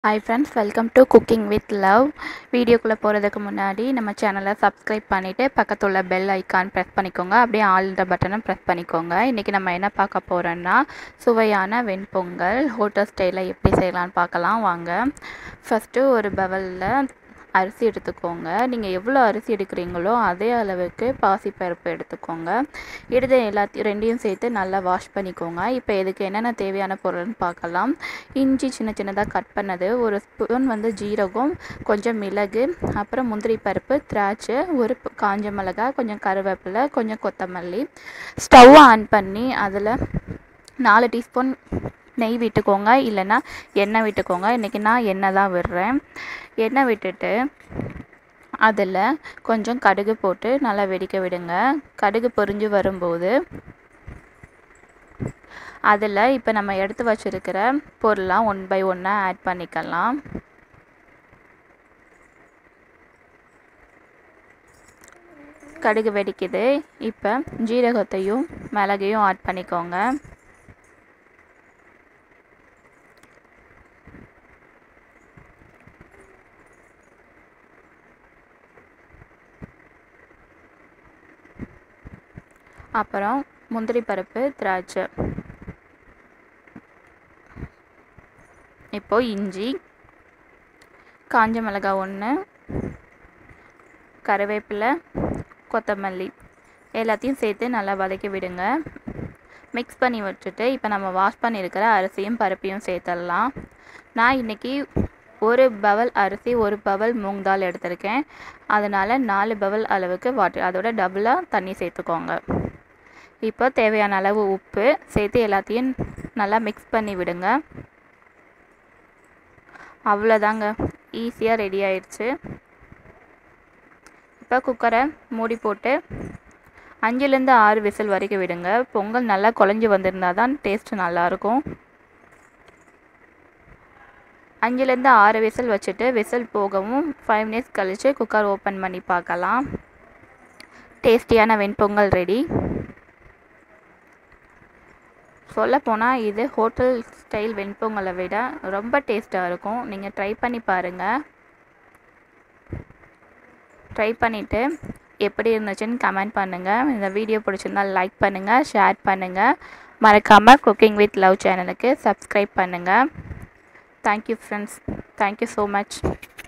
Hi friends, welcome to Cooking with Love. வீடியோக்குள்ளே போகிறதுக்கு முன்னாடி நம்ம சேனலை சப்ஸ்கிரைப் பண்ணிவிட்டு பக்கத்தில் உள்ள பெல் ஐக்கான் ப்ரெஸ் பண்ணிக்கோங்க. அப்படியே ஆல்ன்ற பட்டனை ப்ரெஸ் பண்ணிக்கோங்க. இன்றைக்கி நம்ம என்ன பார்க்க போகிறோன்னா சுவையான வெண்பொங்கல் ஹோட்டல் ஸ்டைலில் எப்படி செய்யலான்னு பார்க்கலாம் வாங்க. ஃபஸ்ட்டு ஒரு பவுலில் அரிசி எடுத்துக்கோங்க. நீங்கள் எவ்வளோ அரிசி எடுக்கிறீங்களோ அதே அளவுக்கு பாசிப்பருப்பு எடுத்துக்கோங்க. எடுத்து ரெண்டையும் சேர்த்து நல்லா வாஷ் பண்ணிக்கோங்க. இப்போ இதுக்கு என்னென்ன தேவையான பொருள்னு பார்க்கலாம். இஞ்சி சின்ன சின்னதாக கட் பண்ணது, ஒரு ஸ்பூன் ஜீரகம், கொஞ்சம் மிளகு, அப்புறம் முந்திரி பருப்பு, திராட்சை, ஒரு காஞ்ச மிளகாய், கொஞ்சம் கருவேப்பிலை, கொஞ்சம் கொத்தமல்லி. ஸ்டவ் ஆன் பண்ணி அதில் 4 டீஸ்பூன் நெய் விட்டுக்கோங்க, இல்லைன்னா எண்ணெய் விட்டுக்கோங்க. இன்றைக்கி நான் எண்ணெய் தான் விடுறேன். எண்ணெய் விட்டுட்டு அதில் கொஞ்சம் கடுகு போட்டு நல்லா வெடிக்க விடுங்க. கடுகு பொரிஞ்சு வரும்போது அதில் இப்போ நம்ம எடுத்து வச்சுருக்கிற பொருள்லாம் 1 by 1 ஆட் பண்ணிக்கலாம். கடுகு வெடிக்குது. இப்போ ஜீரகத்தையும் மிளகையும் ஆட் பண்ணிக்கோங்க. அப்புறம் முந்திரி பருப்பு, திராட்சை. இப்போது இஞ்சி, காஞ்ச மிளகாய் 1, கருவேப்பிலை, கொத்தமல்லி எல்லாத்தையும் சேர்த்து நல்லா வதக்கி விடுங்க. மிக்ஸ் பண்ணி வச்சுட்டு இப்போ நம்ம வாஷ் பண்ணியிருக்கிற அரிசியும் பருப்பையும் சேர்த்துடலாம். நான் இன்றைக்கி 1 பவுல் அரிசி 1 பவுல் மூங் தால் எடுத்திருக்கேன். அதனால் 4 பவுல் அளவுக்கு வாட்டர், அதோட டபுளாக தண்ணி சேர்த்துக்கோங்க. இப்போ தேவையான அளவு உப்பு சேர்த்து எல்லாத்தையும் நல்லா மிக்ஸ் பண்ணி விடுங்க. அவ்வளோதாங்க, ஈஸியாக ரெடி ஆயிடுச்சு. இப்போ குக்கரை மூடி போட்டு 5லேருந்து 6 விசில் வரைக்கும் விடுங்க. பொங்கல் நல்லா குழஞ்சி வந்திருந்தால் தான் டேஸ்ட்டு நல்லாயிருக்கும். 5லேருந்து 6 விசில் வச்சுட்டு விசில் போகவும் 5 மினிட்ஸ் கழித்து குக்கர் ஓப்பன் பண்ணி பார்க்கலாம். டேஸ்டியான வெண்பொங்கல் ரெடி. சொல்லப்போனால் இது ஹோட்டல் ஸ்டைல் வெண்பொங்கலை விட ரொம்ப டேஸ்ட்டாக இருக்கும். நீங்கள் ட்ரை பண்ணி பாருங்கள். ட்ரை பண்ணிவிட்டு எப்படி இருந்துச்சுன்னு கமெண்ட் பண்ணுங்கள். இந்த வீடியோ பிடிச்சிருந்தால் லைக் பண்ணுங்கள், ஷேர் பண்ணுங்கள். மறக்காமல் குக்கிங் வித் லவ் சேனலுக்கு சப்ஸ்கிரைப் பண்ணுங்கள். Thank you friends. Thank you so much.